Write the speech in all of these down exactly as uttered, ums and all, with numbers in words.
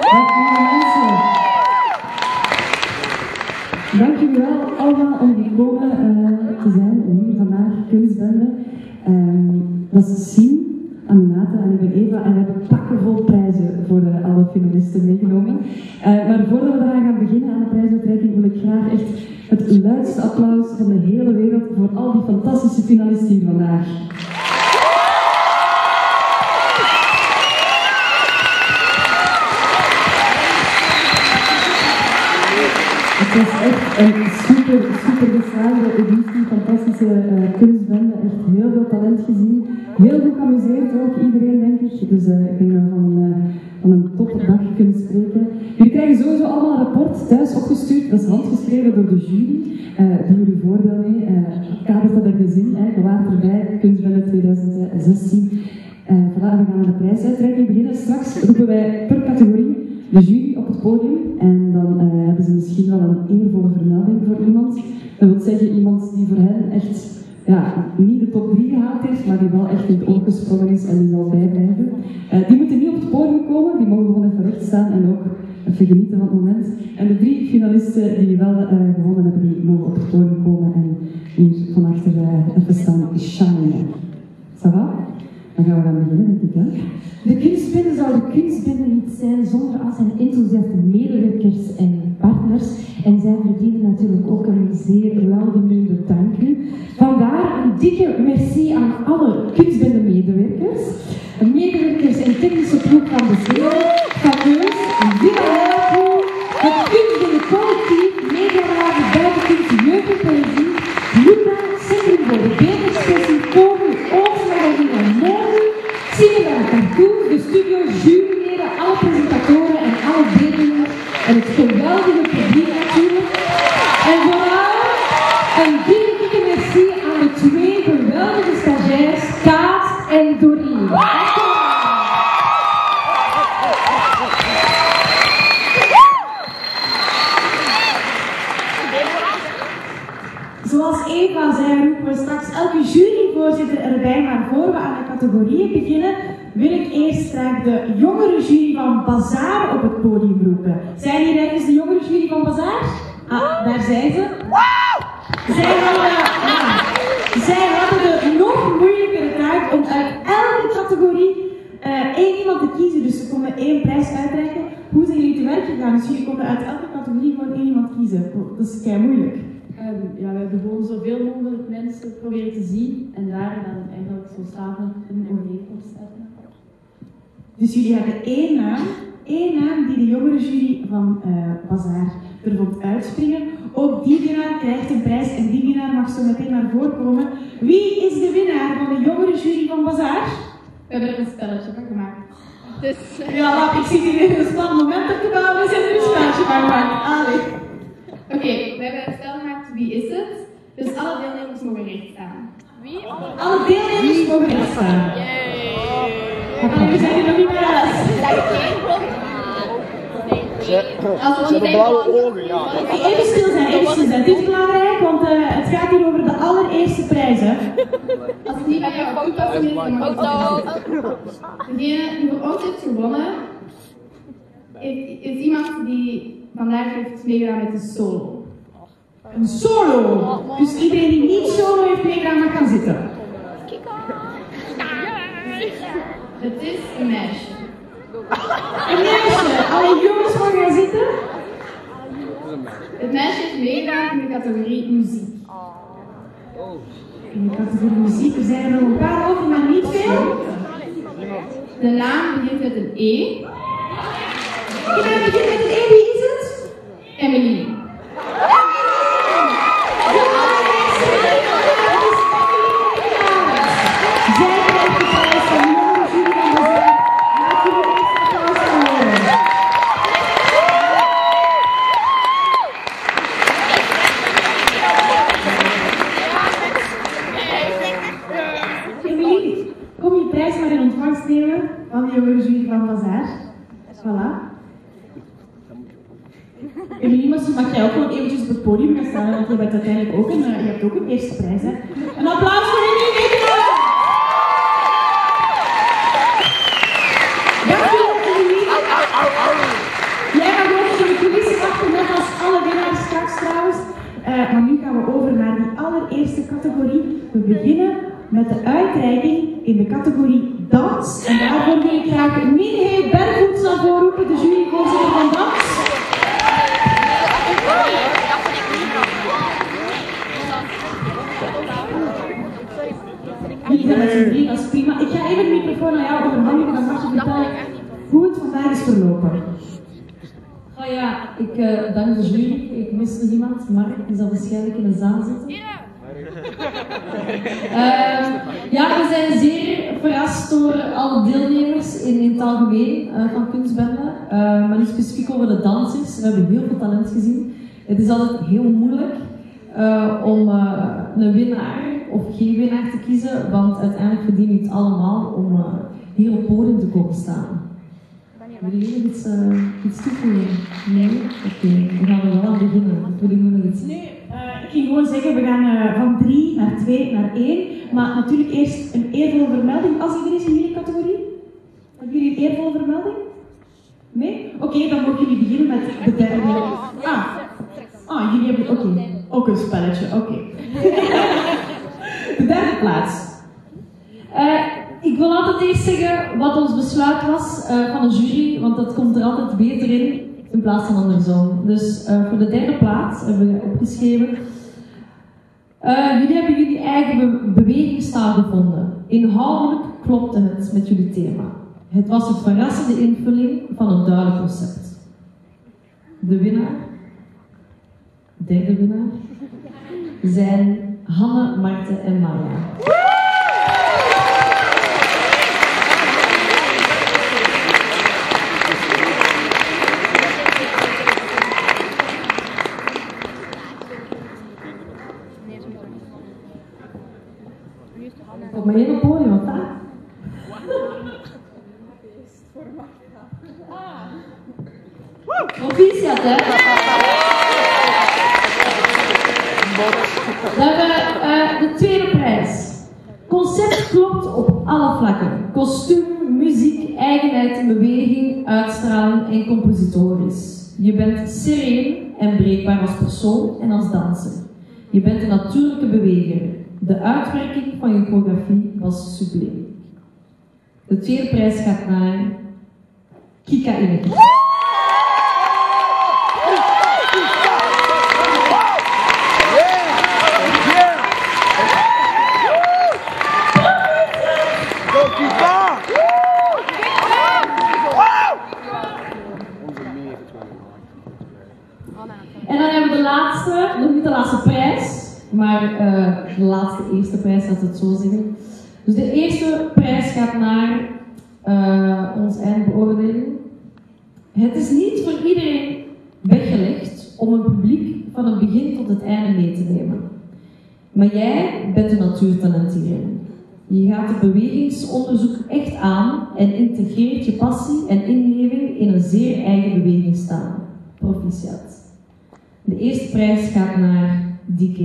Dag alle mensen. Dank jullie wel allemaal om gekomen uh, te zijn en hier vandaag kunstbende. Um, dat is Sien, Aminata en ik ben Eva en we hebben pakken vol prijzen voor uh, alle finalisten meegenomen. Uh, maar voordat we eraan gaan beginnen aan de prijsuitreiking wil ik graag echt het luidste applaus van de hele wereld voor al die fantastische finalisten hier vandaag. Het was echt een super, super geslaagde editie, fantastische uh, kunstbende, echt heel veel talent gezien. Heel goed geamuseerd ook, iedereen denk ik. Dus uh, ik denk dat we van, uh, van een topdag kunnen spreken. Jullie krijgen sowieso allemaal een rapport thuis opgestuurd, dat is handgeschreven door de jury. Uh, doe jullie voordeel mee, uh, kadert dat er gezien, hè. Je waart erbij, kunstbende twintig zestien. Uh, voilà, we gaan aan de prijsuitreiking beginnen. Straks roepen wij per categorie de jury op het podium en dan uh, hebben ze misschien wel een eervolle vermelding voor iemand. Dat wil zeggen iemand die voor hen echt ja, niet de top drie gehaald heeft, maar die wel echt in het oog gesprongen is en die zal bijblijven. Uh, die moeten niet op het podium komen, die mogen gewoon even recht staan en ook even genieten van het moment. En de drie finalisten die wel uh, gewonnen hebben, die mogen op het podium komen en hier van achter uh, even staan shinen. Ça va? Dan gaan we dan beginnen, denk ik, hè? De kunstbende zou de kunstbende niet zijn zonder al zijn enthousiaste medewerkers en partners. En zij verdienen natuurlijk ook een zeer welgemeende dank nu. Vandaar een dikke merci aan alle kunstbende medewerkers. Medewerkers en technische ploeg van de Zee, Fameus, Villa Leeuwen, het kunstbende collectief, Mediaraad, Buitenkunst, Jeugd en Poëzie, Luna, Centrum voor de Beterspressie, Koning, Oogsmagazine en Mode, Cinema Cartoon, de studio, juryleden, alle presentatoren en alle deelnemers en het geweldige publiek natuurlijk. En vooral een dikke merci aan de twee geweldige stagiairs, Kaat en Doreen. Zoals Eva zei, roepen we straks elke juryvoorzitter erbij, maar voor we aan de categorieën beginnen, wil ik eerst graag de jongere jury van Bazaar op het podium roepen. Zijn hier ergens de jongere jury van Bazaar? Ah, daar zijn ze. Zij hadden, ja, zij hadden de nog moeilijkere taak om uit elke categorie uh, één iemand te kiezen, dus ze konden één prijs uitreiken. Hoe zijn jullie te werk gegaan? Dus jullie konden uit elke categorie gewoon één iemand kiezen. Oh, dat is kei moeilijk. Um, ja, we hebben gewoon zoveel mogelijk mensen proberen te zien en daar dan eigenlijk zo samen een overeenkomst zetten. Dus jullie hebben één naam, één naam die de jongere jury van uh, Bazaar er vond uitspringen. Ook die winnaar krijgt een prijs en die winnaar mag zo meteen naar voren komen. Wie is de winnaar van de jongere jury van Bazaar? We hebben er een spelletje van gemaakt. Dus, uh... Ja, laat, ik zit hier in een spannend moment op te bouwen, we zijn er een spelletje van gemaakt. Allee. Oké, okay, we hebben een spel gemaakt, wie is het? Dus alle deelnemers mogen recht staan. Wie? Alle deelnemers mogen recht staan. En jullie zijn er nog niet bij alles. Ze hebben blauwe ogen, ja. Even stil zijn, even stil zijn. Dit is belangrijk, want uh, het gaat hier over de allereerste prijs, hè. Als het niet bij jou toepassing is, dan mag het degene die voor ons heeft gewonnen, is, is iemand die vandaag heeft meegedaan met de solo. Een solo! Dus iedereen die niet solo heeft meegedaan mag gaan zitten. Het is een meisje. Een meisje! Alle jongens mogen gaan zitten. Het meisje heeft meegedaan in de categorie muziek. In de categorie muziek, er zijn er nog een paar over, maar niet veel. De naam begint met een E. De naam begint met een E, wie is het? Emily. Kom je prijs maar in ontvangst nemen van de jongere jury van Bazaar. Voilà. Emilie, mag jij ook gewoon eventjes op het podium gaan staan, want je bent uiteindelijk ook een, uh, je hebt ook een eerste prijs, hè. Een applaus voor Emilie! Dankjewel, Emilie! categorie. We beginnen met de uitreiking in de categorie dans. En daarvoor wil ik graag Mireille Bergvoets naar voren roepen, de juryvoorzitter van dans. Jullie zijn met z'n drie, dat is prima. Ik ga even de microfoon aan jou overhandigen, dan mag je vertellen hoe het vandaag is verlopen. Oh ja, ik uh, dank de jury. Ik mis nog iemand. Mark, die zal waarschijnlijk in de zaal zitten. Yeah. Uh, ja, we zijn zeer verrast door alle deelnemers in, in het algemeen uh, van Kunstbende. Uh, maar niet specifiek over de dansers. We hebben heel veel talent gezien. Het is altijd heel moeilijk uh, om uh, een winnaar of geen winnaar te kiezen, want uiteindelijk verdienen we het allemaal om uh, hier op podium te komen staan. Willen jullie iets, uh, iets toevoegen? Nee? Oké, okay. We gaan er wel aan beginnen. Willen jullie nog iets? Nee, uh, ik ging gewoon zeggen, we gaan uh, van drie naar twee naar één. Maar natuurlijk eerst een eervolle vermelding. Als iedereen is in jullie categorie? Hebben jullie een eervolle vermelding? Nee? Oké, okay, dan mogen jullie beginnen met de derde. Ah, ah jullie hebben... Oké, okay. Ook een spelletje, oké. Okay. De derde plaats. Uh, Ik wil altijd eerst zeggen wat ons besluit was uh, van de jury, want dat komt er altijd beter in, in plaats van andersom. Dus uh, voor de derde plaats hebben we opgeschreven. Uh, jullie hebben jullie eigen be bewegingstaal gevonden. Inhoudelijk klopte het met jullie thema. Het was een verrassende invulling van een duidelijk concept. De winnaar, derde winnaar, zijn Hanne, Marten en Maya. Op mijn hele podium, wat daar? Proficiat, hè? Dan hebben we uh, de tweede prijs. Concept klopt op alle vlakken. Kostuum, muziek, eigenheid, beweging, uitstraling en compositorisch. Je bent sereen en breekbaar als persoon en als danser. Je bent een natuurlijke beweger. De uitwerking van je choreografie was subliem. De tweede prijs gaat naar Kika Ineke. En dan hebben we de laatste, nog niet de laatste prijs. Maar uh, de laatste eerste prijs, laten we het zo zeggen. Dus de eerste prijs gaat naar uh, ons eindbeoordeling. Het is niet voor iedereen weggelegd om een publiek van het begin tot het einde mee te nemen. Maar jij bent een natuurtalent hierin. Je gaat het bewegingsonderzoek echt aan en integreert je passie en inleving in een zeer eigen bewegingstaal. Proficiat. De eerste prijs gaat naar D K.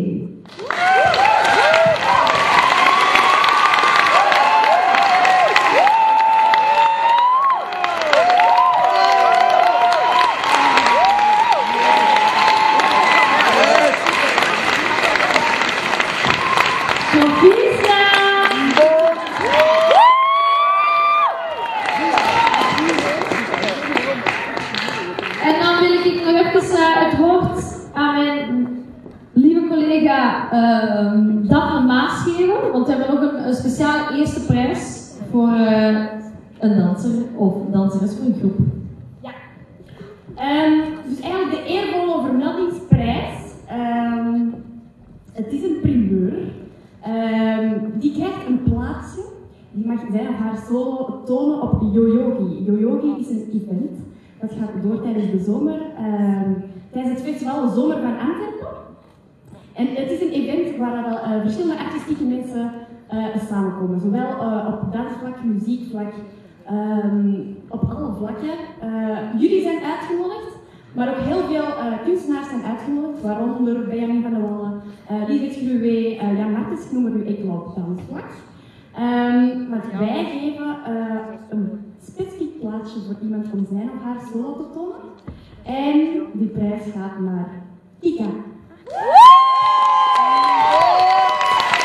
En dan wil ik nog even uh, het woord aan mijn lieve collega uh, Daphne Maas geven, want we hebben nog een, een speciale eerste prijs voor uh, een danser of danseres voor een groep. Ja, um, dus eigenlijk de eervolle vermeldingsprijs. Um, het is een primeur. Um, die krijgt een plaatsje. Die mag zijn of haar solo tonen op Yoyogi. Yoyogi is een event. Dat gaat door tijdens de zomer. Um, tijdens het festival De Zomer van Antwerpen. En het is een event waar uh, verschillende artistieke mensen uh, samenkomen. Zowel uh, op dansvlak, muziekvlak, um, op alle vlakken. Uh, jullie zijn uitgenodigd, maar ook heel veel uh, kunstenaars zijn uitgenodigd, waaronder Benjamin van der Wallen, uh, Lisbeth Gruwe, uh, Jan Martens, noemen we enkel op dansvlak. Um, want wij geven uh, een specifiek plaatsje voor iemand om zijn of haar solo te tonen. En die prijs gaat naar Kika.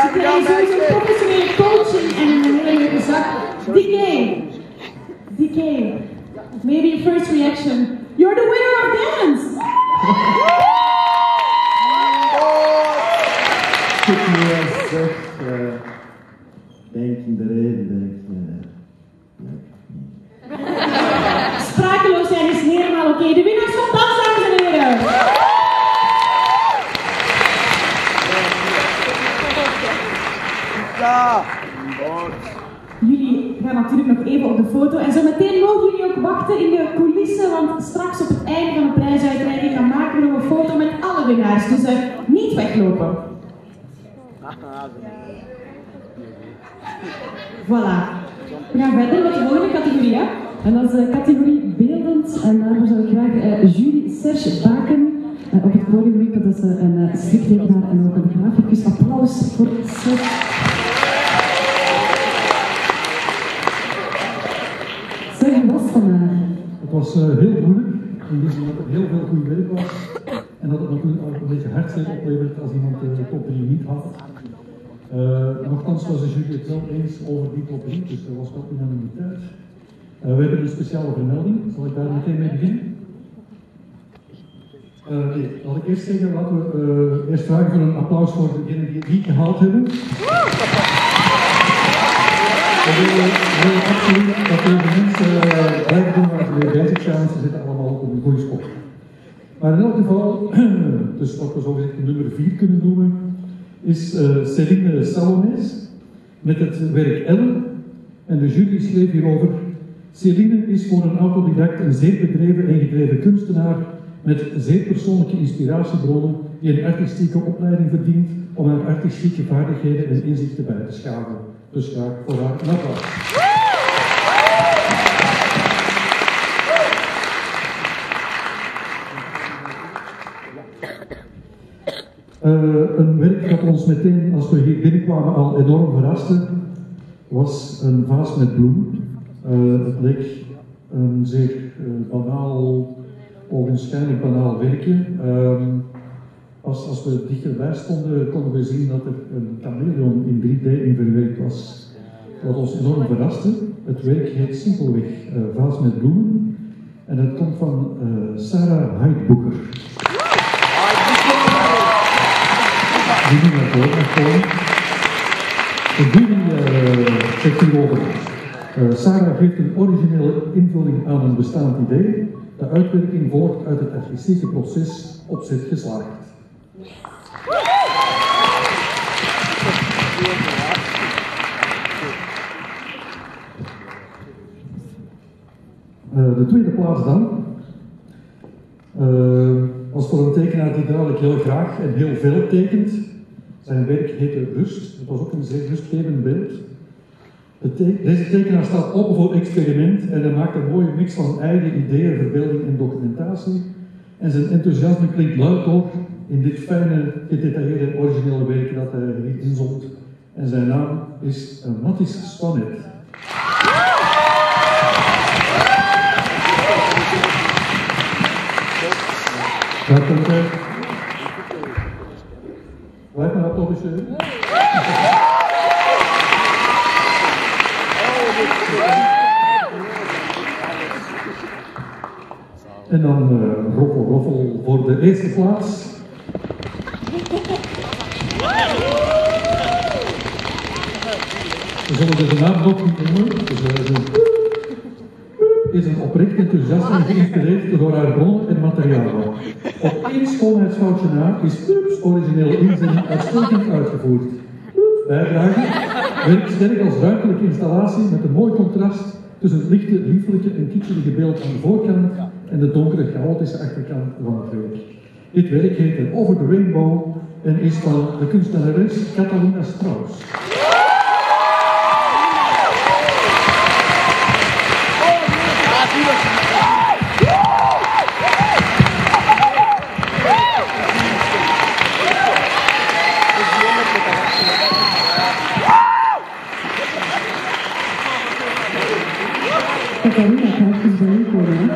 Ze krijgen sowieso professionele coaching en een hele leuke zak. D K. D K. Maybe your first reaction. You're the winner of dance! Ik zeg, denk in de reden, denk Sprakeloos zijn is helemaal oké. De winnaars van dans, dames en heren! Ja! Jullie gaan natuurlijk nog even op de foto en zo meteen mogen jullie ook wachten in de coulissen, want straks op het einde van de prijsuitreiking dan maken we nog een foto met alle winnaars, dus uh, niet weglopen. Voilà. We gaan verder met de volgende categorie, hè? En dat is de categorie beeldend. En daarvoor zou ik graag uh, jury Serge Baken uh, op het podium roepen. Dat is uh, een uh, striptekenaar en ook een graficus. Applaus voor Serge. Serge, hoe was het vandaag? Het was uh, heel moeilijk, in die zin dat er heel veel goed werk was. En dat het natuurlijk ook een beetje hartstikke oplevert als iemand de top drie niet had. Uh, nochtans was de jury het wel eens over die top drie, dus er was wel unanimiteit. Uh, we hebben een speciale vermelding, zal ik daar meteen mee beginnen? Uh, nee, laat ik eerst zeggen, laten we uh, eerst vragen voor een applaus voor degenen die het niet gehaald hebben. We willen, we willen absoluut dat deze mensen uh, blijven doen waar ze mee bezig zijn, ze zitten allemaal op een goede spot. Maar in elk geval, dus wat we zogezegd nummer vier kunnen noemen, is uh, Céline Salomés met het werk Elle. En de jury schreef hierover: Céline is voor een autodidact een zeer bedreven en gedreven kunstenaar met zeer persoonlijke inspiratiebronnen die een artistieke opleiding verdient om haar artistieke vaardigheden en inzichten bij te schaven. Dus graag voor haar een applaus. Uh, een werk dat ons meteen, als we hier binnenkwamen, al enorm verraste, was een vaas met bloemen. Uh, het leek een zeer uh, banaal, ogenschijnlijk banaal werkje. Uh, als, als we dichterbij stonden, konden we zien dat er een chameleon in drie D in verwerkt was. Wat ons enorm verraste. Het werk heet simpelweg uh, vaas met bloemen. En het komt van uh, Sarah Heidboeker. Die nu naar voren komen. De jury uh, zegt hierover. Uh, Sarah geeft een originele invulling aan een bestaand idee. De uitwerking volgt uit het artistieke proces opzet geslaagd. Uh, de tweede plaats dan. Uh, was voor een tekenaar die duidelijk heel graag en heel veel tekent. Zijn werk heette Rust. Het was ook een zeer rustgevend beeld. De te Deze tekenaar staat open voor experiment en hij maakt een mooie mix van eigen ideeën, verbeelding en documentatie. En zijn enthousiasme klinkt luid door in dit fijne, gedetailleerde en originele werk dat hij hier inzond. En zijn naam is uh, Matthijs Spannet. Daar komt hij. Blijf maar applaudisseren. En dan uh, roffel, roffel voor de eerste plaats. We zullen de naam nog niet noemen. Dus, uh, is een oprecht enthousiasme geïnspireerd door haar bronnen en materialen. Op één schoonheidsfoutje na is Ups originele inzending uitstekend uitgevoerd. Bijdrage werkt sterk als ruimtelijke installatie met een mooi contrast tussen het lichte, lieflijke en kitschelige beeld aan de voorkant en de donkere, chaotische achterkant van het werk. Dit werk heet Over the Rainbow en is van de kunstenares Catalina Strauss. Catalina, ik ga even bij u komen.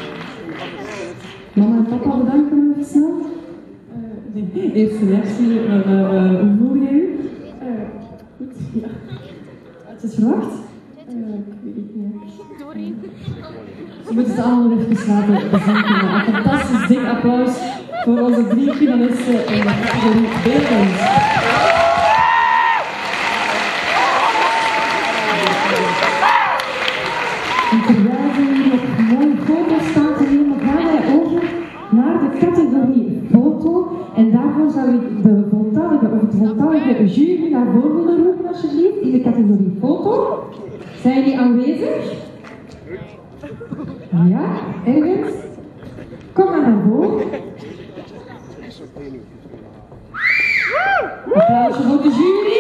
Mama en papa bedanken even snel. Uh, eerste reactie, uh, uh, hoe voel je je? Uh, Goed, ja. Het is verwacht? Uh, ik weet het niet. We moeten ze allemaal even laten bezinken. Een fantastisch dik applaus voor onze drie finalisten in de categorie beeldend. En terwijl we hier nog mooie foto's staan te nemen, gaan wij over naar de categorie foto. En daarvoor zou ik de voltallige of het voltallige jury naar voren willen roepen, alsjeblieft, in de categorie foto. Zijn jullie aanwezig? Ja, ergens? Kom maar naar voren. Applausje voor de jury.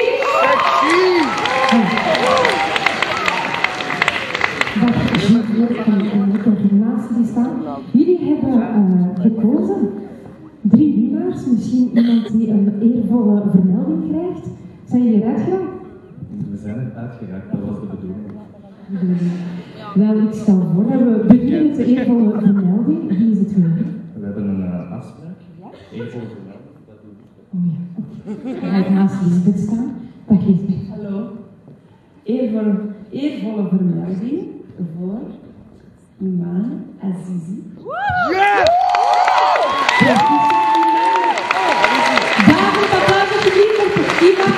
Dag jury en de confirmatie die staan. Jullie hebben uh, gekozen drie winnaars, misschien iemand die een eervolle vermelding krijgt. Zijn jullie eruit geraakt? We zijn eruit geraakt, dat was de bedoeling. Wel, ik stel voor dat we beginnen met de eervolle vermelding. Wie is het geworden? We hebben een uh, afspraak. Eervolle vermelding, dat doen we. Oh ja. Ga ik naast Lisbeth staan? Dag Lisbeth. Hallo. Eervolle, eervolle vermelding voor Iman Azizi. Ja! David, applaus alsjeblieft voor Iman.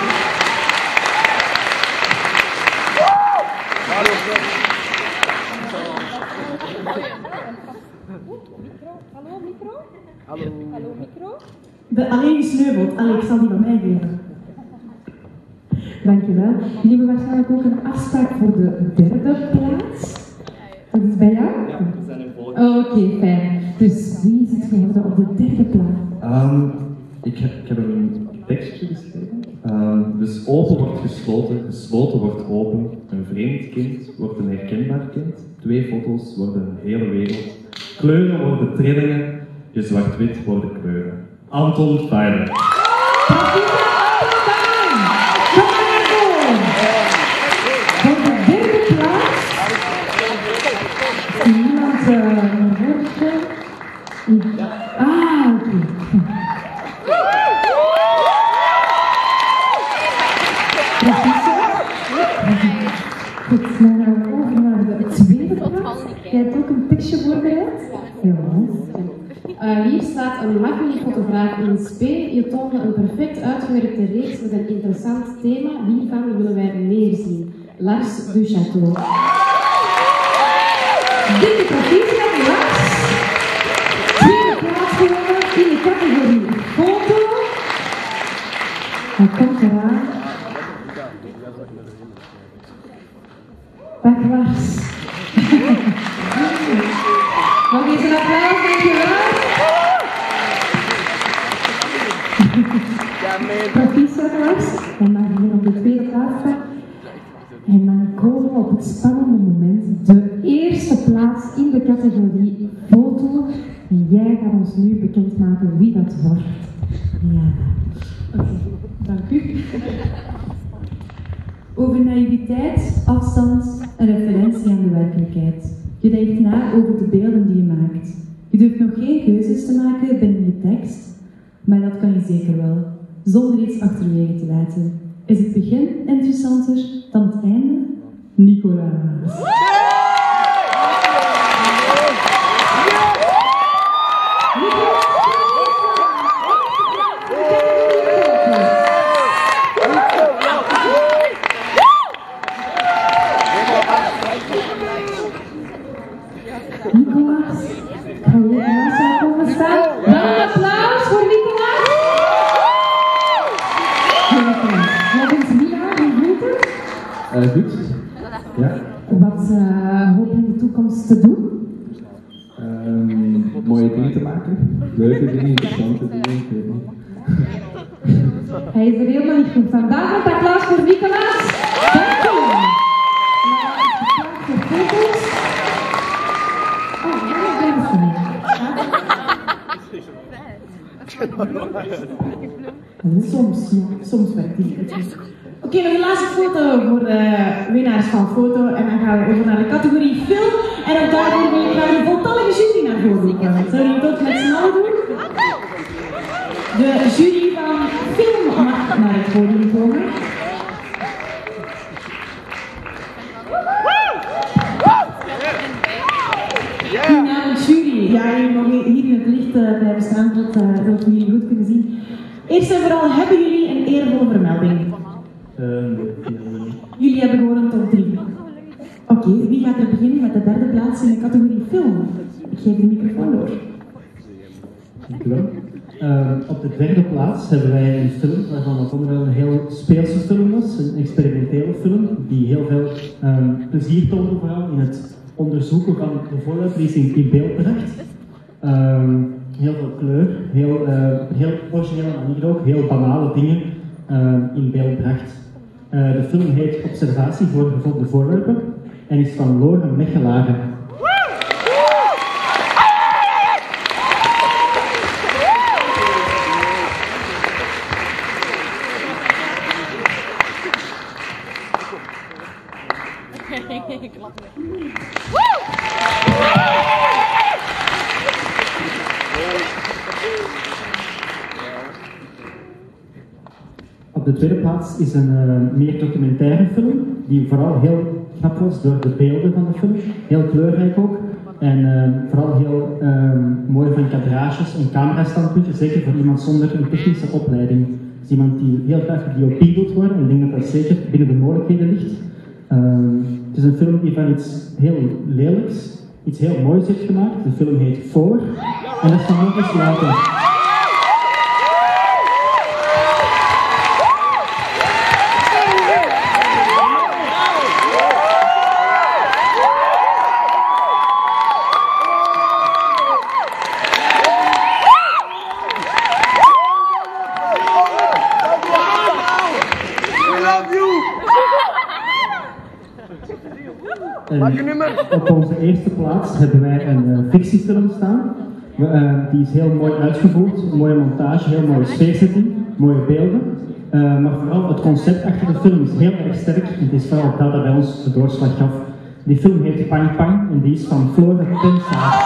Hallo, micro? Hallo. Hallo, micro? De alleen gesneuveld. Allee, ik zal die van mij geven. Dankjewel. Jullie hebben waarschijnlijk ook een afspraak voor de derde plaats. Dat is bij jou? Ja, we zijn in volgende. Oké, okay, fijn. Dus wie is het geworden op de derde plaats? Um, ik, heb, ik heb een tekstje geschreven. Um, dus open wordt gesloten, gesloten wordt open. Een vreemd kind wordt een herkenbaar kind. Twee foto's worden een hele wereld. Kleuren worden trillingen, je zwart-wit worden kleuren. Anton Feiler. Voor de derde plaats is iemand een woordje. Ah, oké. Goed, dan gaan we over naar de tweede plaats. Jij hebt ook een tekstje voorbereid? Ja. Uh, hier staat een Magni-fotograaf in spe. Je toonde een perfect uitgewerkte reeks met een interessant thema. Wie van willen wij meer zien? Lars Duchâteau. Dikke proficiat, Lars. Tweede plaats gewonnen in de categorie foto. Hij komt eraan. Dag Lars. Nog eens een applaus, dankjewel. Proficiat Lars. Hij mag hier op de tweede plaats staan. En dan komen we op het spannende moment. De eerste plaats in de categorie foto. En jij gaat ons nu bekendmaken wie dat wordt. Ja. Oké, okay, dank u. Over naïviteit, afstand en referentie aan de werkelijkheid. Je denkt na over de beelden die je maakt. Je durft nog geen keuzes te maken binnen je tekst, maar dat kan je zeker wel, zonder iets achterwege te laten. Is het begin interessanter dan het einde? Nicolaas. Nicolaas, kan je naast jou komen staan? Dan een applaus voor Nicolaas. Wat is Mila? Hoe voelt het? Uh, goed. Ja. Wat uh, hoop je in de toekomst te doen? Um, mooie dingen te maken. Leuke dingen, interessante dingen. Ik weet niet. Hij is er helemaal niet goed van. Daarom een applaus voor Nicolaas. Dank je. Voor foto's. Oh, daar is hij. Soms, ja, soms werkt die. Oké, okay, nog een laatste foto voor de winnaars van foto en dan gaan we over naar de categorie film. En ook daarvoor wil ik graag de voltallige jury naar voren roepen. Zullen we het ook met z'n allen doen? De jury van film mag naar het podium komen. dicht uh, blijven staan, zodat, uh, zodat we jullie goed kunnen zien. Eerst en vooral, hebben jullie een eervolle vermelding? Uh, nee. Jullie hebben gewoon een top drie. Oké, okay, wie gaat er beginnen met de derde plaats in de categorie film? Ik geef de microfoon door. Dank u wel. Uh, op de derde plaats hebben wij een film waarvan het onderdeel een heel speelse film was, een experimentele film die heel veel um, plezier toonde, vooral in het onderzoeken van de voorwerpen die ze in beeld bracht. Um, heel veel kleur, heel, uh, heel originele manier ook, heel banale dingen uh, in beeld bracht. Uh, de film heet Observatie voor gevonden voorwerpen en is van Loren Mechelaren. Op de tweede plaats is een uh, meer documentaire film, die vooral heel knap was door de beelden van de film, heel kleurrijk ook, en uh, vooral heel uh, mooi van kadrages en camerastandpunten, zeker voor iemand zonder een technische opleiding. Dus iemand die heel graag D O P wilt worden, en ik denk dat dat zeker binnen de mogelijkheden ligt. Uh, het is een film die van iets heel lelijks, iets heel moois heeft gemaakt. De film heet Voor, en dat is van nog eens later. Op onze eerste plaats hebben wij een uh, fictiefilm staan. Uh, die is heel mooi uitgevoerd, mooie montage, heel mooie sfeerzetting, mooie beelden. Uh, maar vooral het concept achter de film is heel erg sterk. Het is vooral dat dat bij ons de doorslag gaf. Die film heet Pang Pang en die is van Flora Tensa.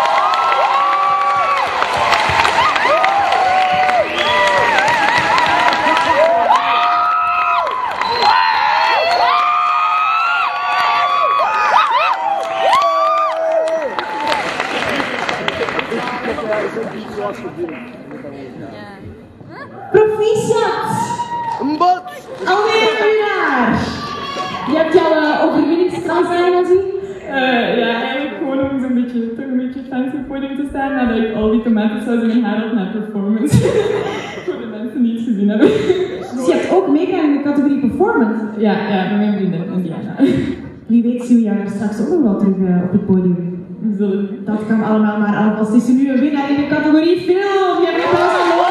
Proficiat! Alweer een winnaar! Je hebt jouw uh, overwinningskrans aangezien? Uh, ja, eigenlijk gewoon om zo'n beetje, toch een beetje fancy op het podium te staan, nadat ik al die tomatensaus in mijn haar had na performance. Voor de mensen die het gezien hebben. Dus je hebt ook meegaan in de categorie performance? Ja, ja, met mijn vriendin en Diana. Wie weet zien we jou daar straks ook nog wel terug uh, op het podium. Zullen. Dat kan allemaal maar alvast. Is er nu een winnaar in de categorie film? Je hebt het al gewonnen!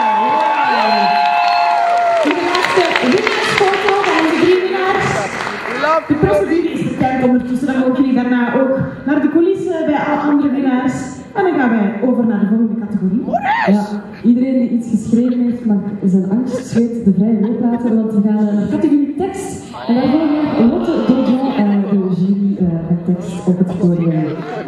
De laatste winnaarsfoto van onze drie winnaars. De procedure is bekend ondertussen. Dan mogen jullie daarna ook naar de coulissen bij alle andere winnaars. En dan gaan wij over naar de volgende categorie. Ja, iedereen die iets geschreven heeft mag zijn angstzweet de vrije loop laten, want we gaan naar de categorie tekst. En wij volgen Lotte Dojon en de jury uh, met tekst op het podium.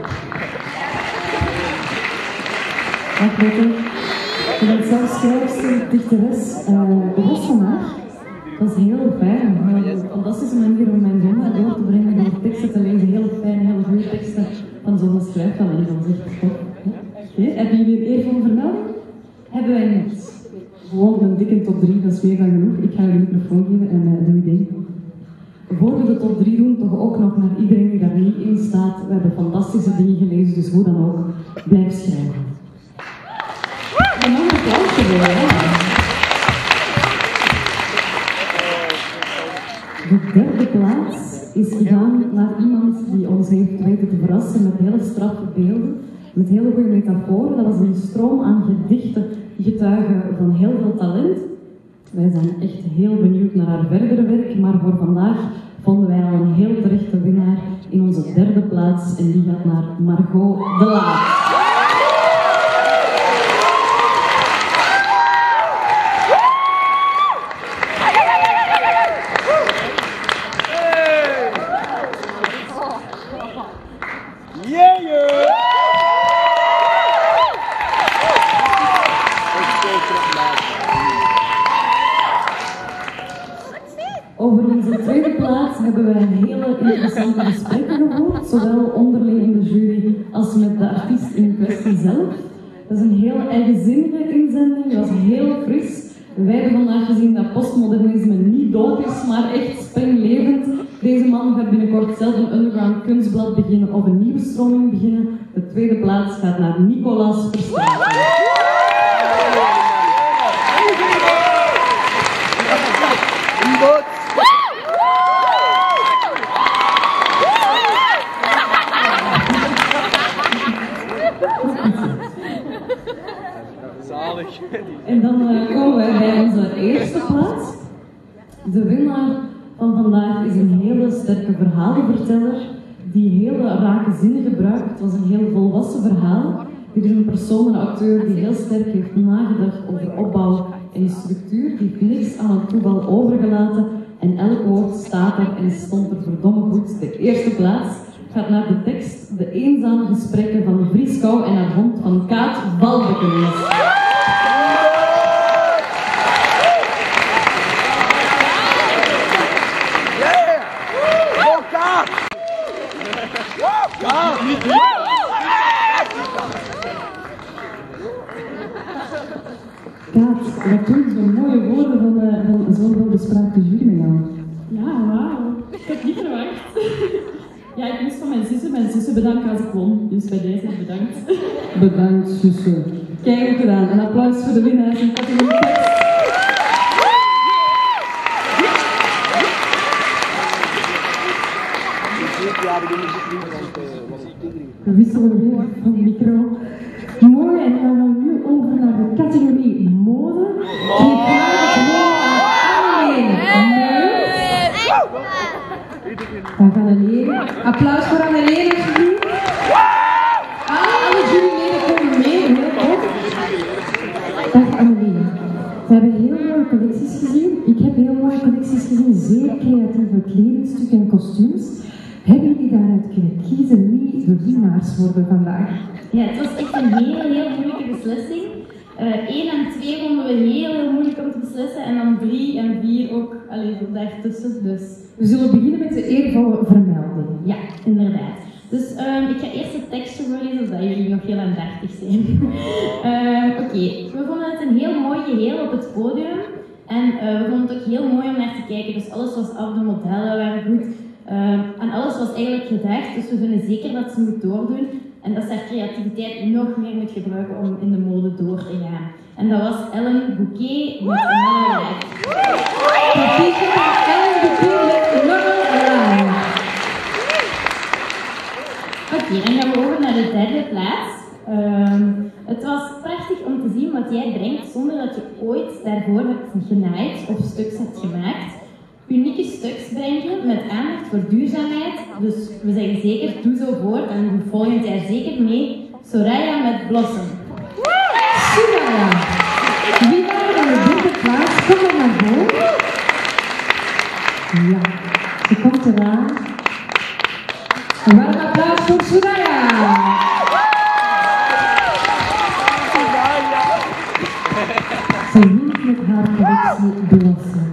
Dag Lotte. Je bent zelf schrijfster, dichteres, uh, los van haar. Dat is heel fijn. Een fantastische manier om mijn zondag door te brengen door teksten te lezen. Heel fijn, heel goede teksten van zo'n schrijftalent. Dat is echt top. Okay. Hebben jullie een eervolle vermelding? Hebben wij niet. Gewoon een dikke top drie, dat is meer dan genoeg. Ik ga jullie een microfoon geven en uh, doe je ding. Voor we de top drie doen, toch ook nog naar iedereen die daar niet in staat. We hebben fantastische dingen gelezen, dus hoe dan ook, blijf schrijven. En dan een applausje voor, hè. De derde plaats is gegaan naar iemand die ons heeft weten te verrassen met hele straffe beelden, met hele goede metaforen. Dat was een stroom aan gedichten, getuigen van heel veel talent. Wij zijn echt heel benieuwd naar haar verdere werk, maar voor vandaag vonden wij al een heel terechte winnaar in onze derde plaats en die gaat naar Margot de Laat. Over onze tweede plaats hebben wij hele interessante gesprekken gevoerd, zowel onderling in de jury als met de artiest in kwestie zelf. Dat is een heel eigenzinnige inzending, dat was heel fris. Wij hebben vandaag gezien dat postmodernisme niet dood is, maar echt springlevend. Deze man gaat binnenkort zelf een underground kunstblad beginnen of een nieuwe stroming beginnen. De tweede plaats gaat naar Nicolas Verstraeten. Zalig. En dan uh, komen wij bij onze eerste plaats. De winnaar van vandaag is een hele sterke verhalenverteller die hele rake zinnen gebruikt. Het was een heel volwassen verhaal. Dit is een persoon, een acteur die heel sterk heeft nagedacht over opbouw en structuur. Die heeft niks aan het toeval overgelaten en elk woord staat er en stond er verdomme goed. De eerste plaats gaat naar de tekst De eenzame gesprekken van Vrieskou en haar hond van Kaat Valbekenis. Kaat, wat doen zo'n mooie woorden van, uh, van zo'n welbespraakte jury met jou? Ja, wauw. Ik had niet verwacht. Ja, ik moest van mijn zussen mijn zussen bedanken als ik won. Dus bij deze bedankt. Bedankt, zussen. Kijk goed gedaan. Een applaus voor de winnaars in categorie tekst. We wisselen weer van de micro. Mooi, en dan gaan we nu over naar de categorie mode. Die vraagt gewoon aan Anneleen. We gaan Anneleen. Applaus voor Anneleen, alsjeblieft. Alle juryleden komen mee, heel goed. Dag Anneleen. We hebben heel mooie collecties gezien. Ik heb heel mooie collecties gezien, zeer creatieve kledingstukken en kostuums. Hebben jullie daaruit kunnen kiezen wie de winnaars worden vandaag? Ja, het was echt een heel, heel moeilijke beslissing. Eén uh, en twee vonden we heel, heel moeilijk om te beslissen. En dan drie en vier ook, alleen zo daartussen. Dus. We zullen beginnen met de eervolle vermelding. Ja, inderdaad. Dus um, ik ga eerst de tekst voorlezen, zodat jullie nog heel aandachtig zijn. uh, Oké, okay. We vonden het een heel mooi geheel op het podium. En uh, we vonden het ook heel mooi om naar te kijken. Dus alles was af, de modellen waren goed. Uh, en alles was eigenlijk gedacht, dus we vinden zeker dat ze moet doordoen en dat ze haar creativiteit nog meer moet gebruiken om in de mode door te gaan. En dat was Ellen Bouquet met Another Life. Proficiat Ellen Bouquet met Another Life. Oké, okay, dan gaan we over naar de derde plaats. Um, het was prachtig om te zien wat jij brengt zonder dat je ooit daarvoor hebt genaaid of stuks hebt gemaakt. Unieke stuks brengen met aandacht voor duurzaamheid. Dus we zeggen zeker, doe zo voort en doe volgend jaar zeker mee. Soraya met Blossom. Soraya! Wie waren in de derde plaats? Kom maar naar boven. Ja, ze komt eraan. Een warm applaus voor Soraya! Ze wint met haar collectie Blossom.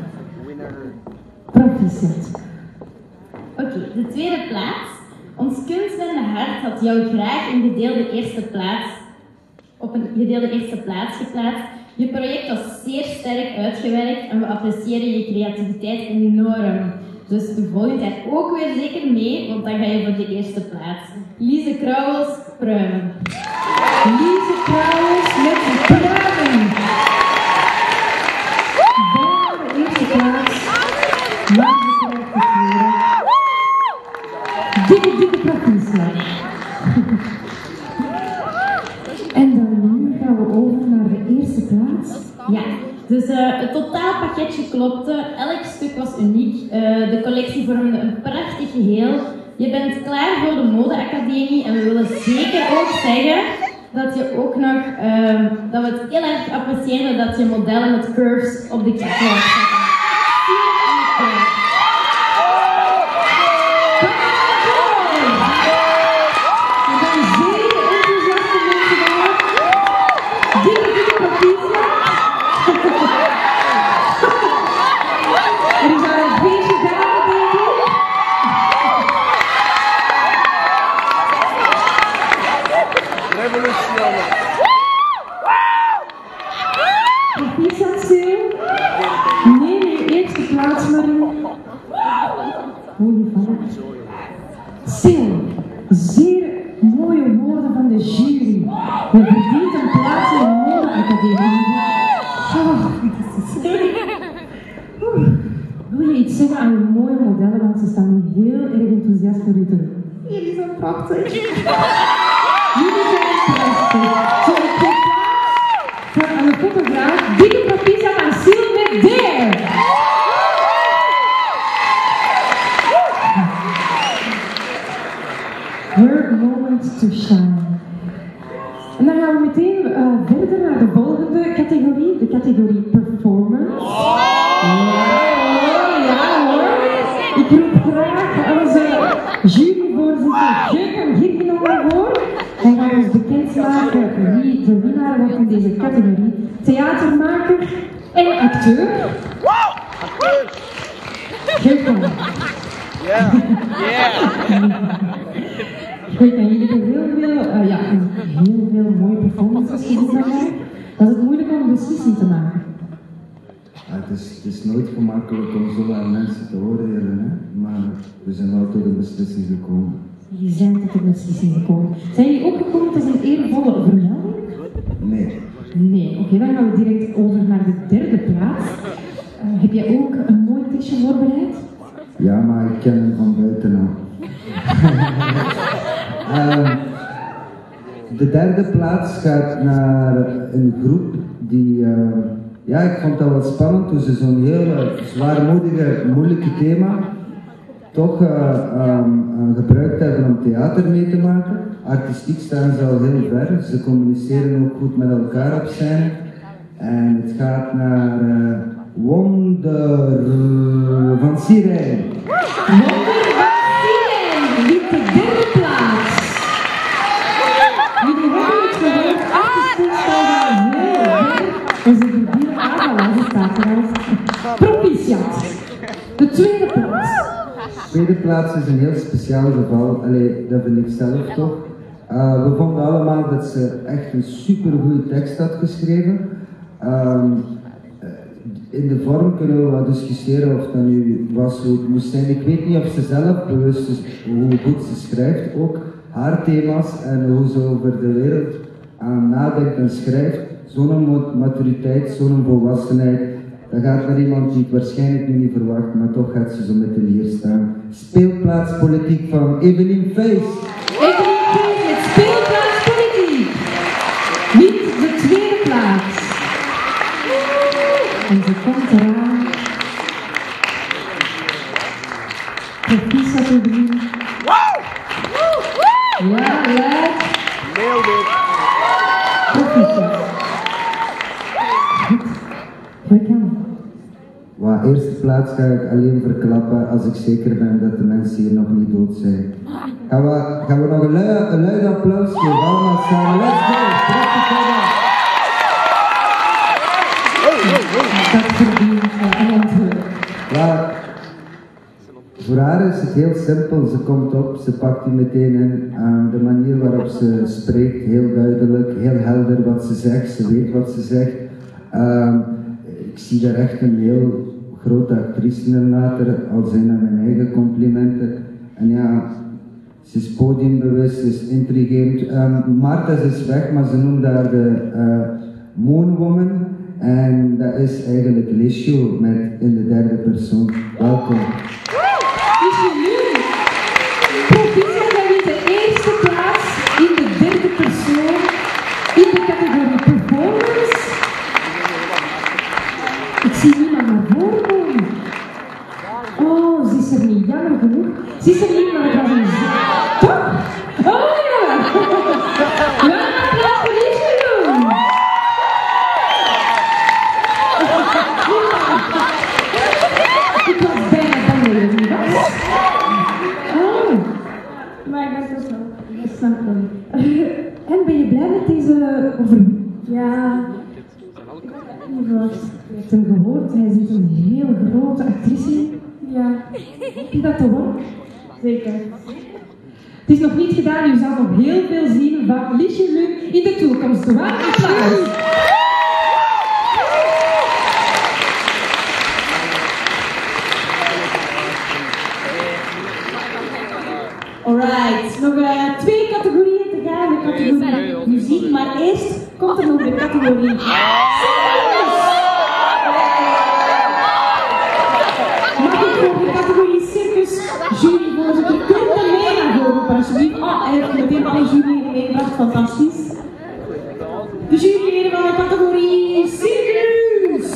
Proficiat. Oké, okay, de tweede plaats. Ons kunstbende hart had jou graag een gedeelde eerste plaats, op een gedeelde eerste plaats geplaatst. Je project was zeer sterk uitgewerkt en we appreciëren je creativiteit enorm. Dus doe volgend jaar ook weer zeker mee, want dan ga je voor de eerste plaats. Lise Krauwels, Pruimen. Lise Krauwels met Pruimen. Bijna de eerste plaats. Maar ze krijgt het weer. Dikke, dikke proficiat. En dan nu gaan we over naar de eerste plaats. Ja, dus uh, het totaalpakketje klopte. Elk stuk was uniek. Uh, de collectie vormde een prachtig geheel. Je bent klaar voor de modeacademie en we willen zeker ook zeggen dat je ook nog, uh, dat we het heel erg appreciëren dat je modellen met curves op de catwalk zetten. Revolution. Mooie vallen. Sil, zeer mooie woorden van de jury. Je verdient een plaats in de modeacademie. Oh, wil je iets zeggen aan je mooie modellen, want ze staan heel erg enthousiast voor u te doen. Jullie zijn prachtig. Jullie zijn prachtig. Zo, ik geef plaats voor aan de fotograaf. Dikke proficiat aan Sil met Dare. Her moment to shine. En dan gaan we meteen uh, verder naar de volgende categorie, de categorie performance. Oh. Ja, ja hoor. Ik roep graag onze juryvoorzitter Jurgen Girgeno naar voren. Hij gaat ons bekendmaken wie de winnaar wordt in deze categorie. Theatermaker en acteur. Jurgen. Ja, ja. Ik weet dat jullie er heel veel, uh, ja, heel veel mooie performances gezien hebben. Dat is het moeilijk om een beslissing te maken. Ja, het, is, het is nooit gemakkelijk om zo aan mensen te oordelen, hè? Maar we zijn wel tot een beslissing gekomen. Jullie zijn tot een beslissing gekomen. Zijn jullie ook gekomen tot een eervolle vermelding? Nee. Nee, oké, okay, dan gaan we direct over naar de derde plaats. Uh, heb jij ook een mooi tekstje voorbereid? Ja, maar ik ken hem van buitenaf. uh, de derde plaats gaat naar een groep die, uh, ja, ik vond dat wel spannend toen ze zo'n heel zwaarmoedige, moeilijke thema toch uh, um, uh, gebruikt hebben om theater mee te maken. Artistiek staan ze al heel ver, ze communiceren ook goed met elkaar op scène. En het gaat naar uh, Wonder van Sirijn. Wonder van Sirijn, die de derde plaats. Jullie hebben het gehoord, artistiek staan ze heel ver. En ze verdienen aan, ze staat eruit. Proficiat. De tweede plaats. De tweede plaats is een heel speciaal geval, allee, dat vind ik zelf toch. Uh, we vonden allemaal dat ze echt een supergoeie tekst had geschreven. Um, in de vorm kunnen we wat discussiëren of dat nu was hoe het moest zijn. Ik weet niet of ze zelf bewust is hoe goed ze schrijft, ook haar thema's en hoe ze over de wereld aan nadenkt en schrijft. Zo'n maturiteit, zo'n volwassenheid. Dat gaat naar iemand die het waarschijnlijk nu niet verwacht, maar toch gaat ze zo meteen hier staan. Speelplaatspolitiek van Evelien Feest. Evelien Feest met speelplaatspolitiek. Niet de tweede plaats. En ze komt eraan. Proficiat Evelien. Ja, ja. Proficiat. Goed kan. Waar eerste plaats ga ik alleen verklappen als ik zeker ben dat de mensen hier nog niet dood zijn. Gaan we, gaan we nog een luid, een luid applaus geven, allemaal samen. Let's go! Dat verdient een antwoord. Ja, voor haar is het heel simpel. Ze komt op, ze pakt die meteen in. Uh, de manier waarop ze spreekt, heel duidelijk, heel helder wat ze zegt. Ze weet wat ze zegt. Uh, ik zie daar echt een heel grote actrice in later, al zijn dat mijn eigen complimenten. En ja, ze is podiumbewust, ze is intrigerend. Um, Marta ze is weg, maar ze noemde haar de uh, Moonwoman. En dat is eigenlijk Lishu met in de derde persoon. Welkom. Lishu, proficiat met de eerste plaats in de derde persoon in de categorie performance. Ik zie niemand naar voren komen. Oh, ze is er niet, jammer genoeg. Ze is er niet, maar het was een zin. Toch? Oh ja! Ja, applaus voor Lishu doen! Ik was bijna bang dat je er niet was. Oh. Maar ik dacht dat wel. Dat snap ik wel niet. En ben je blij met deze overwinning? Ja. Je hebt hem gehoord, hij zit een heel grote actrice. Ja. Heb je dat te horen? Zeker. Het is nog niet gedaan, u zal nog heel veel zien van Lishu in de toekomst. Waar applaus! komt er nog de categorie circus. Mag ik voor de categorie circus juryvoorzitter Quinten mee naar voren roepen, alsjeblieft? Oh, hij heeft meteen alle juryleden meegebracht, fantastisch. De juryleden van de categorie circus.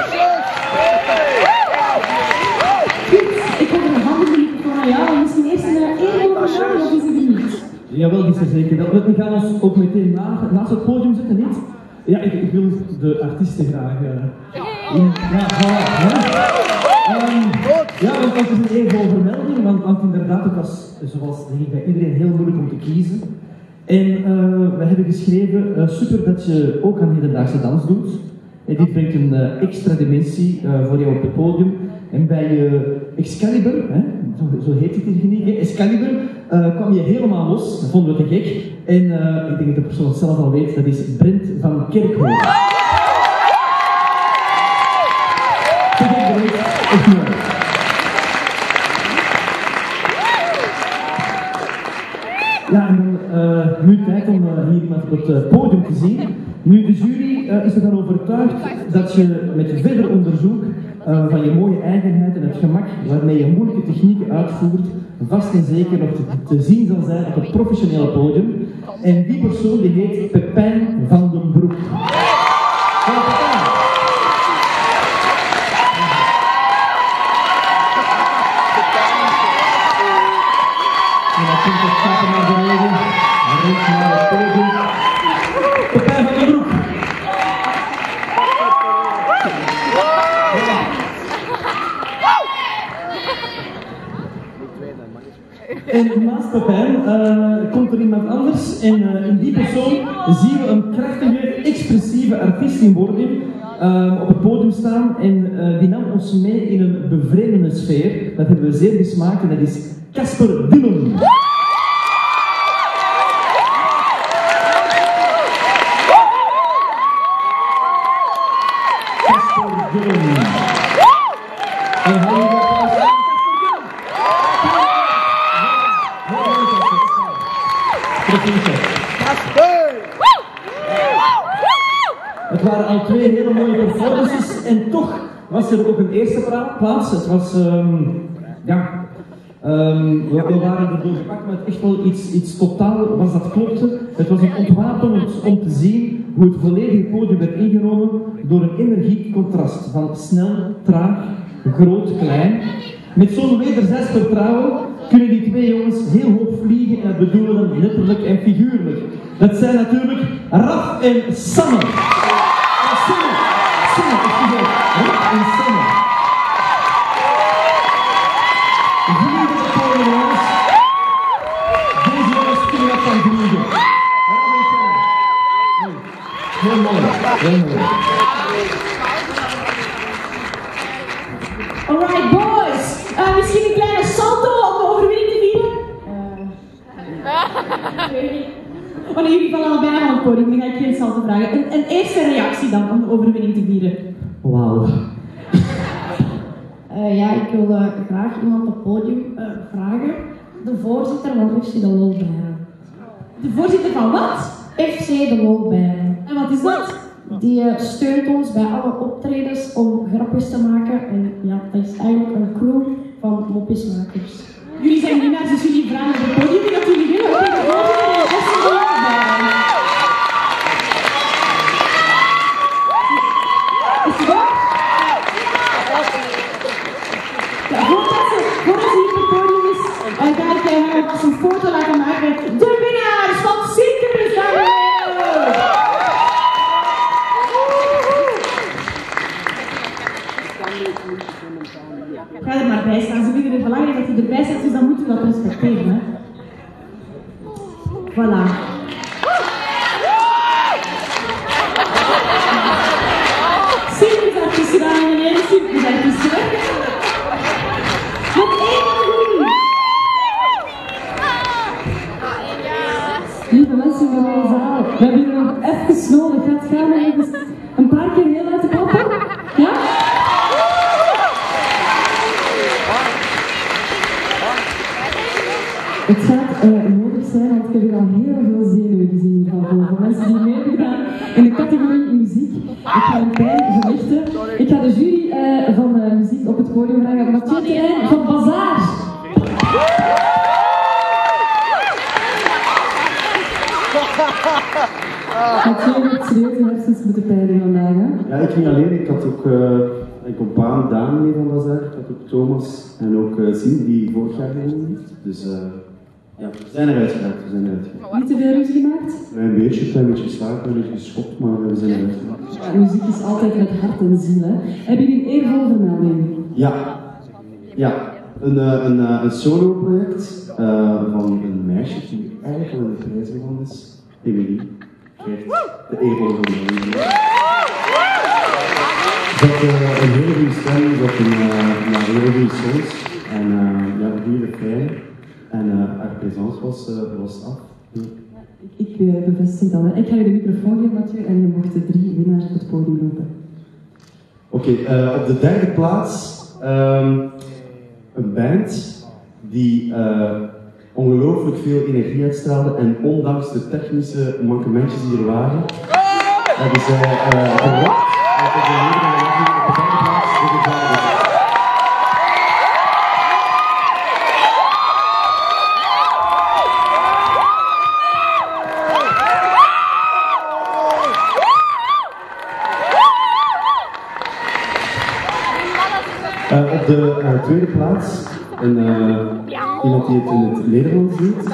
Ik heb er een handige van jou, misschien eerst een eerlijke vraag, of is het niet? Jawel, die is er zeker wel. We gaan ons ook meteen na, naast het podium zitten, niet? Ja, ik, ik wil de artiesten graag. Uh, in, ja, voilà, hè? Um, ja, want dat is een eervolle vermelding, want, want inderdaad, het was, zoals denk ik bij iedereen, heel moeilijk om te kiezen. En uh, we hebben geschreven, uh, super dat je ook aan hedendaagse dans doet. En dit brengt een uh, extra dimensie uh, voor jou op het podium. En bij uh, Excalibur, hè, zo, zo heet die techniek, hè, Excalibur, uh, kwam je helemaal los. Dat vonden we te gek. En uh, ik denk dat de persoon het zelf al weet, dat is Brent van Kerkhoven. Te gek bereid, echt mooi. Ja, en dan uh, nu tijd om uh, hier iemand op het uh, podium te zien. Nu, de jury uh, is ervan overtuigd dat je met verder onderzoek uh, van je mooie eigenheid en het gemak waarmee je moeilijke technieken uitvoert, vast en zeker nog te, te zien zal zijn op het professionele podium. En die persoon die heet Pepijn van den Broek. En dan komt het stappen naar beneden, en rond naar het podium. Pepijn van den Broek. En naast Pepijn uh, komt er iemand anders en uh, in die persoon zien we een krachtige, expressieve artiest in Wordim uh, op het podium staan en uh, die nam ons mee in een bevreemdende sfeer. Dat hebben we zeer gesmaakt en dat is Casper Dillon. Casper Dillon. En hij Het waren al twee hele mooie performances en toch was er ook een eerste plaats. Het was, um, ja, um, we, we waren erdoor gepakt, maar het echt wel iets, iets totaal was dat klopte. Het was een ontwapenend om te zien hoe het volledige podium werd ingenomen door een energiek contrast van snel, traag, groot, klein. Met zo'n wederzijds vertrouwen kunnen die twee jongens heel hoog vliegen en dat bedoelen we letterlijk en figuurlijk. Dat zijn natuurlijk Raf en Sanne. En Sanne, Sanne, excusez, Raf en Sanne. Vliegen op het podium, jongens. Deze jongens kunnen wat van vliegen. Raf en Sanne. Heel mooi, heel mooi. Alright boys, uh, misschien een kleine salto om de overwinning te vieren? Uh. Wanneer jullie vallen al bijna van het podium, dan ga ik geen salto vragen. Een, een eerste reactie dan om de overwinning te vieren. Wauw. Uh, ja, ik wil uh, graag iemand op het podium uh, vragen. De voorzitter van F C de Lolbijren. De voorzitter van wat? F C de Lolbijren. En wat is dat? Die uh, steunt ons bij alle optredens om grapjes te maken. En ja, dat is eigenlijk een crew van mopjesmakers. Jullie zijn winnaars, dus jullie vragen op het podium dat jullie willen. Oké, de voorzitter van F C de Lolbijren. Is het waar? Ja, voordat ze, voordat ze hier op het podium is, uh, ga ik uh, als een foto laten maken. De winnaars van Circus! Ga er maar bij staan, ze vinden het belangrijk dat hij erbij staat, dus dan moeten we dat respecteren. Hè? Voilà. Circusartiesten, dames en heren, circusartiesten. Met één categorie. Lieve mensen van mijn zaal, we hebben hier nog even nodig. Gaat gaan we even een paar keer heel uit de klappen? Ja? Het gaat uh, nodig zijn, want ik heb hier al heel veel zenuwen gezien van voor mensen die mee hebben gedaan. categorie muziek. Ik ga een klein verlichten. Ik ga de jury uh, van uh, muziek op het podium vragen. Mathieu Terrein van Bazaar. Mathieu heeft serieus hersens moeten pijlen vandaag, hè? Ja, ik niet alleen. Ik had ook uh, een compaan Daan mee van Bazaar. Ik had ook Thomas en ook uh, Sien, die vorig jaar gewonnen heeft. Dus uh, ja, we zijn eruit geraakt. We zijn eruit geraakt. Niet te veel ruzie gemaakt? Een beetje, een klein beetje geslagen, een beetje geschopt, maar we zijn eruit geraakt. Ja, muziek is altijd met hart en ziel, hè? Hebben jullie een eervolle vermelding? Ja. Ja. Een, uh, een, uh, een solo-project uh, van een meisje die eigenlijk al in de prijs gewonnen is. Emilie krijgt de eervolle vermelding. Ze had uh, een hele goede stem, ze had een, uh, een hele goede songs en uh, ja, een goede refrein. En uh, haar présence was, uh, was af. Ja. Ik, ik uh, bevestig dat. Hè. Ik ga je de microfoon geven, Mathieu, en je mocht de drie winnaars op het podium roepen. Oké, okay, uh, op de derde plaats um, een band die uh, ongelooflijk veel energie uitstraalde en ondanks de technische mankementjes die er waren, hebben zij uh, gerokt en tot de nederlaag op de derde plaats de gevaarlijk. Uh, op de uh, tweede plaats een, uh, iemand die het in het Nederlands doet.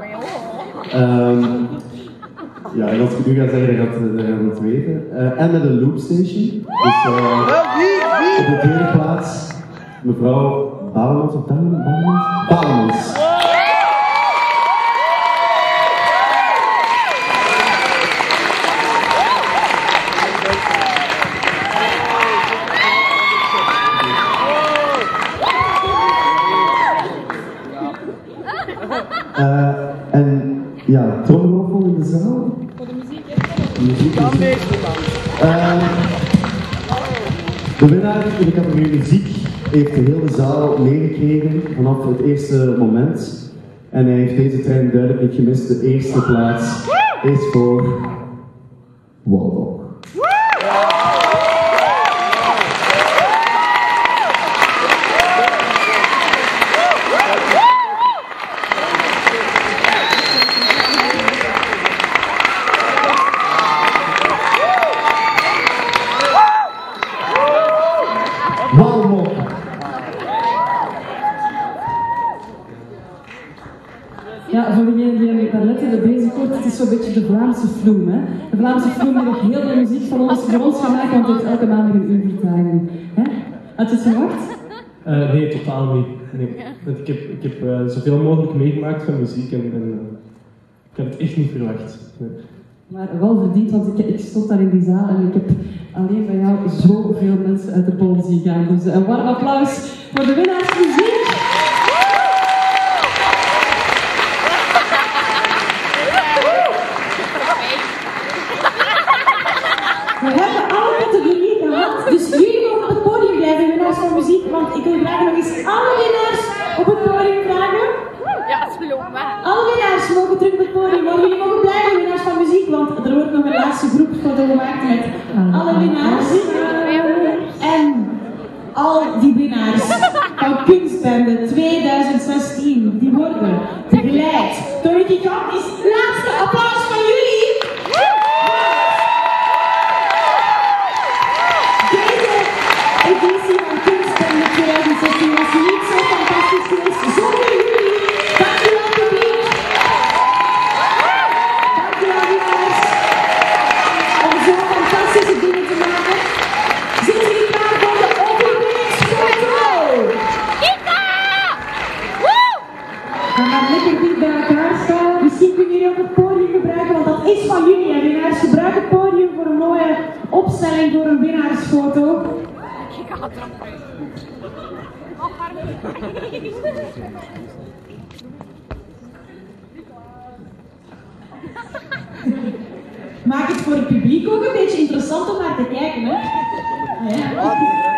Um, ja, en als ik nu ga zeggen, dan gaat hij het weten. Uh, en met een loopstation. Dus uh, op de tweede plaats mevrouw Balemans of Balemans? Balemans. Uh, en ja, tromgeroffel in de zaal. Voor de muziek, hè? Muziek is uh, de winnaar in de categorie muziek heeft de hele zaal meegekregen vanaf het eerste moment. En hij heeft deze trein duidelijk niet gemist. De eerste plaats is voor Waldo. Ja, voor degenen die daar letterlijk bezig wordt, het is zo'n beetje de Vlaamse vloem. Hè? De Vlaamse vloem heeft nog heel veel muziek van ons, voor ons gemaakt, want het heeft elke maand een uur vertraging. Had je het verwacht? Uh, nee, totaal niet. Nee. Ik heb, ik heb uh, zoveel mogelijk meegemaakt van muziek en, en uh, ik had het echt niet verwacht. Nee. Maar wel verdiend, want ik, ik stond daar in die zaal en ik heb alleen bij jou zoveel mensen uit de bol zien gaan. Dus een warm applaus voor de winnaars muziek. We hebben alle categorieën gehad, dus jullie mogen op het podium blijven, winnaars van muziek, want ik wil graag nog eens alle winnaars op het podium vragen. Ja, dat is geloofwaardig. Alle winnaars mogen terug op het podium, maar jullie mogen blijven, winnaars van muziek, want er wordt nog een laatste groepsfoto gemaakt met alle winnaars. En al die winnaars van Kunstbende twintig zestien, die worden begeleid door een gigantisch laatste applaus van jullie. Editie van Kunstbende twintig zestien was niet zo fantastisch geweest zonder jullie. Dankjewel publiek. Dankjewel winnaars. Om zo fantastische dingen te maken. Zitten jullie klaar voor de openingsfoto? Kika! We gaan lekker dicht bij elkaar staan. Misschien kunnen jullie ook het podium gebruiken, want dat is van jullie. En winnaars, gebruik het podium voor een mooie opstelling voor een winnaarsfoto. Maak het voor het publiek ook een beetje interessant om naar te kijken, hè? Ja.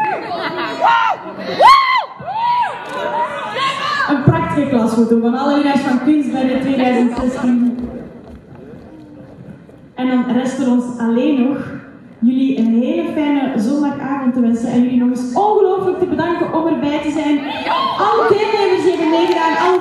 Een prachtige klasfoto van alle winnaars van Kunstbende twintig zestien. En En dan rest er ons alleen nog jullie een hele fijne zondagavond te wensen en jullie nog eens ongelooflijk te bedanken om erbij te zijn. Alle deelnemers die hebben meegedaan, alle